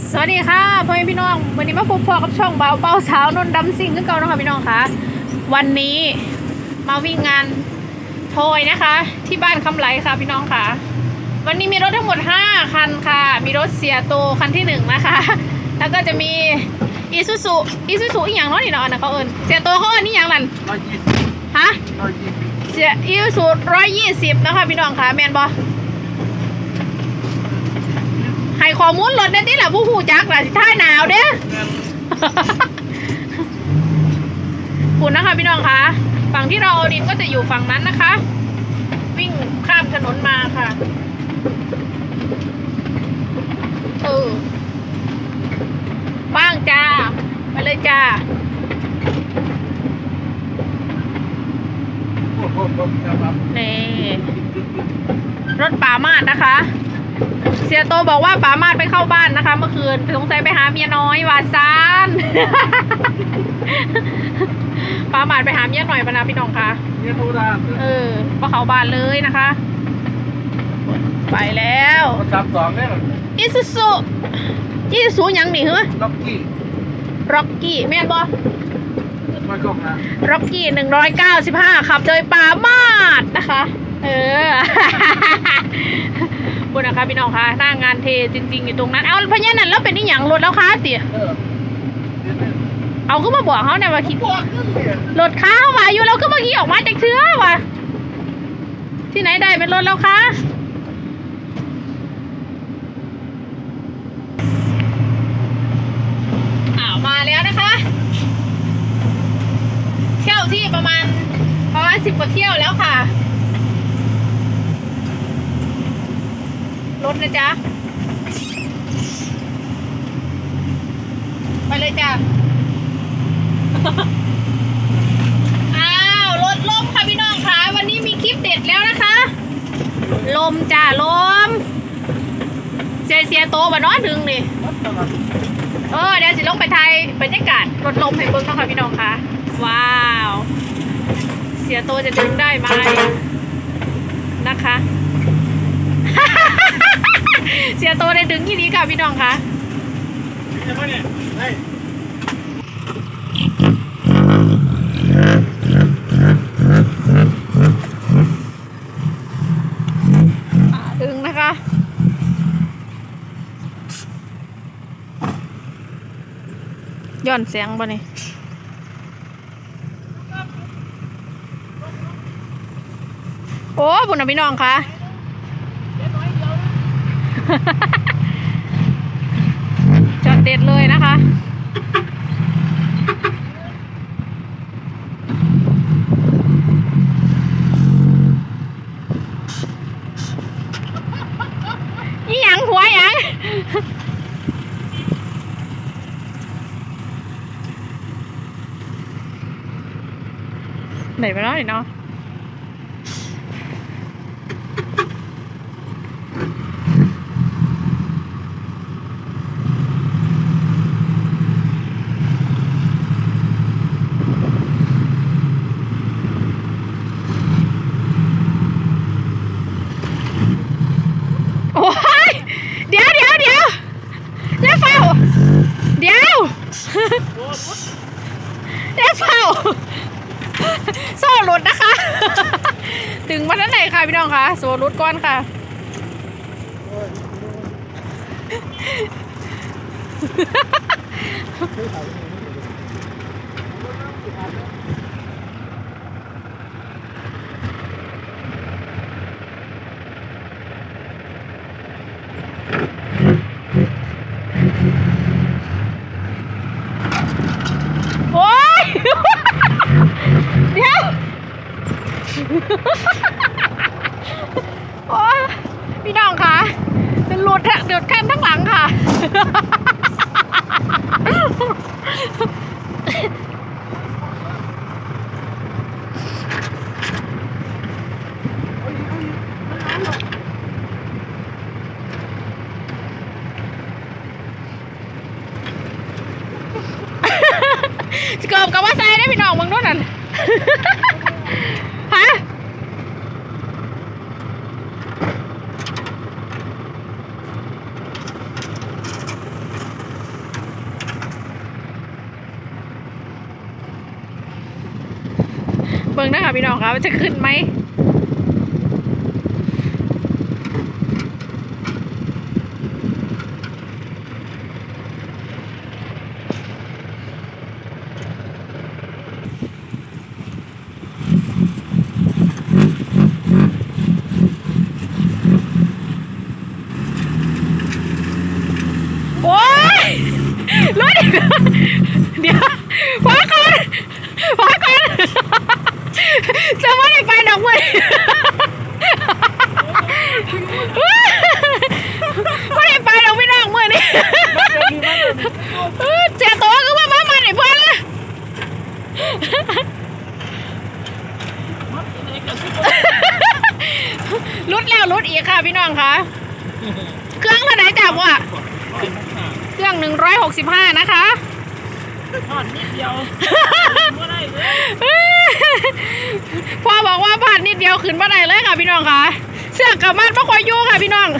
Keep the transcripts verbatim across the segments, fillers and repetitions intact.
สวัสดีค่ะพ่อแม่พี่น้องวันนี้มาพบพอกับช่องเบาเบาสาวนนดำซิงขึ้นเก่านะคะพี่น้องคะวันนี้มาวิ่งงานโทยนะคะที่บ้านคำไหลค่ะพี่น้องค่ะวันนี้มีรถทั้งหมดห้าคันค่ะมีรถเสียโตคันที่หนึ่งนะคะแล้วก็จะมีอีซูซูอีซูซูอีกอย่างน้อยนี่เนาะนะเขาเอิญเสียโตเขาเอิญนี่อย่างนั้นฮะเสียอีซูซูร้อยยี่สิบนะคะพี่น้องค่ะแมนบอให้ข้อมูลรถได้ที่แหละผู้หูจักแหละสิท่าหนาวเด้อ คุณนะคะพี่น้องคะฝั่งที่เราเอาดินก็จะอยู่ฝั่งนั้นนะคะ วิ่งข้ามถนนมาค่ะเออว่างจ้าไปเลยจ้านี่รถป่ามาดนะคะเสียโตบอกว่าป๋ามาดไปเข้าบ้านนะคะเมื่อคืนสงสัยไปหาเมียน้อยวาซานป๋ามาดไปหาเมียหน่อยปะนะพี่น้องคะเออพอเข้าบ้านเลยนะคะไปแล้วสามสองเนี่ยอิซูซูอิซูซูยังหนีเหรอร็อกกี้ร็อกกี้แม่นบอร็อกกี้หนึ่งร้อยเก้าสิบห้าขับโดยป๋ามาดนะคะเออบุญนะคะพี่น้องคะหน้างานเทจริงๆอยู่ตรงนั้นเอาพญานันแล้วเป็นนี่อย่างรถแล้วคะเตี๋ยเอาก็มาบอกเขาเนี่ยว่าคิดรถค้าว่าอยู่แล้วก็เมื่อกี้ออกมาจากเชื้อว่ะที่ไหนได้เป็นรถแล้วคะอ้าวมาแล้วนะคะเที่ยวที่ประมาณประมาณสิบกว่าเที่ยวแล้วค่ะรถนะจ๊ะไปเลยจ้ะ อ้าวรถลมค่ะพี่น้องค่ะวันนี้มีคลิปเด็ดแล้วนะคะลมจ้ะลมเสียเสียโตบ่น้อยดึงนี่เออเดี๋ยวสิลงไปไทยบรรยากาศรถลมให้เบิ้งนะคะพี่น้องค่ะว้าวเสียโตจะดึงได้ไหมนะคะเสียโตได้ดึงที่นี้ค่ะพี่น้องคะดึงนะคะย้อนเสียงบ่นี่โอ้บุญนะพี่น้องคะจอดเด็ดเลยนะคะนี่ยังหัวยังไหนไปแล้วเนาะเดี๋ยวเดี๋ยวเดี๋ยวเดี๋ยวเฝ้าเดี๋ยวเดี๋ยวเฝ้าโซ่หลุดนะคะถึงมาด้านไหนค่ะพี่น้องคะโซ่หลุดก้อนค่ะโอ้ยเดี๋ยวโอ้ยพี่น้องคะจะหลุดเดือดแค่ทั้งหลังค่ะเกือบกับว่าใส่ได้พี่น้องมึงด้วยนั่นฮะ โเบิ่งนะคะพี่น้องคะว่าจะขึ้นไหมโอ้ยรถอีกเดี๋ยวพอก่อนพอก่อนจะไม่ได้ไปดอกเว้ยไม่ได้ไปดอกพี่น้องเมื่อนี้เจ้าตัวก็ว่ามามาไหนเพื่อนเลยรุดแล้วรุดอีกค่ะพี่น้องคะเครื่องเท่าไหร่จับวะเครื่องหนึ่งร้อยหกสิบห้านะคะผ่านนิดเดียวพ่อบอกว่าผ่านนิดเดียวขึ้นมาได้เลยค่ะพี่น้องค่ะเสื้อกับมัดไม่ค่อยยู่ค่ะพี่น้อง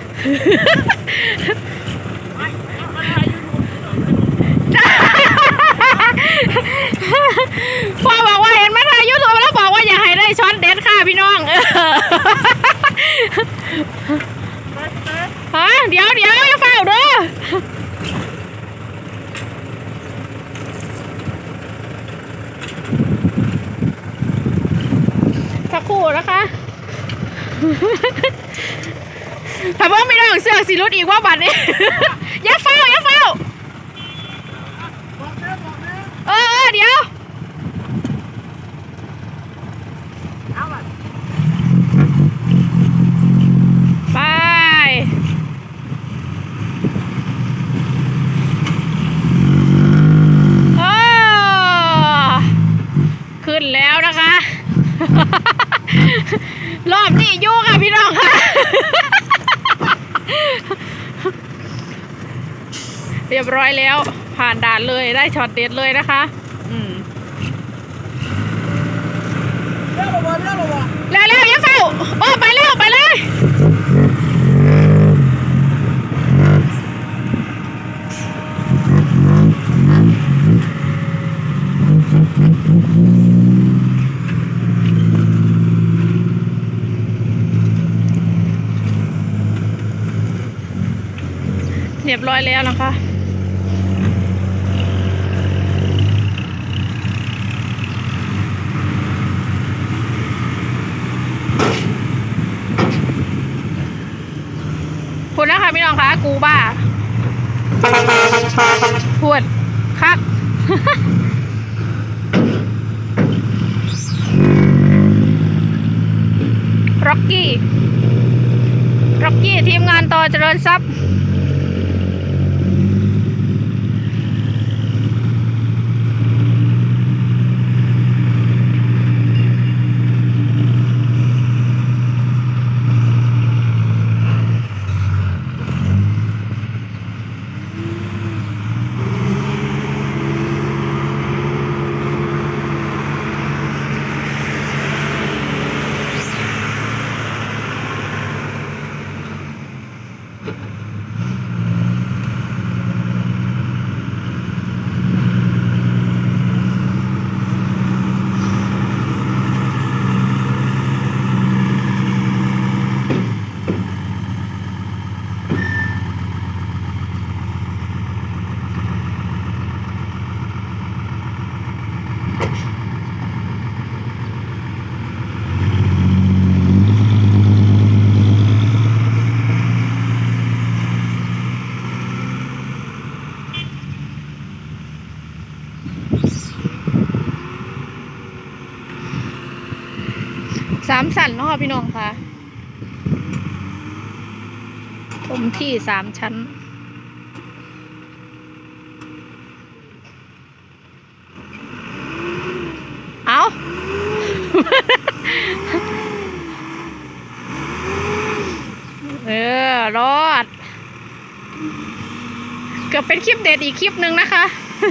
พ่อบอกว่าเห็นมาถ่ายยูทูบแล้วบอกว่าอยากให้ได้ช็อตเด็ดค่ะพี่น้องฮะเดี๋ยวเดี๋ยวอย่าเฝ้าเด้อสักครู่นะคะถ้าเพิ่งไม่ได้เสื้อสีรุดอีกว่าบัตรนี้อย่าเฝ้าอย่าเฝ้าเออเออเดี๋ยวไปโอ้ขึ้นแล้วนะคะรอบนี้ยู่ค่ะพี่น้องค่ะเรียบร้อยแล้วผ่านด่านเลยได้ช็อตเด็ดเลยนะคะอืมแล้วแล้วอย่าเฝ้าโอ้ไปแล้วไปเลยเรียบร้อยแล้วนะคะพูดนะคะพี่น้องคะกูบ้าพูดคักร็อกกี้ร็อกกี้ทีมงานต่อเจริญทรัพย์สามชั้นเนาะค่ะพี่น้องค่ะผมที่สามชั้นเอาเออรอดเกือบเป็นคลิปเด็ดอีกคลิปหนึ่งนะคะ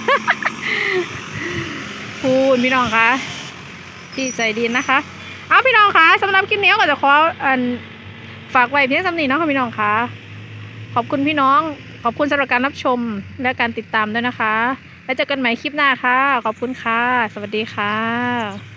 พูดพี่น้องคะที่ใส่ดินนะคะเอาพี่น้องคะสำหรับคลิปนี้ก็จะขออันฝากไว้เพียงสำนีนะคะพี่น้องคะขอบคุณพี่น้องขอบคุณสำหรับการรับชมและการติดตามด้วยนะคะแล้วเจอกันใหม่คลิปหน้าค่ะขอบคุณค่ะสวัสดีค่ะ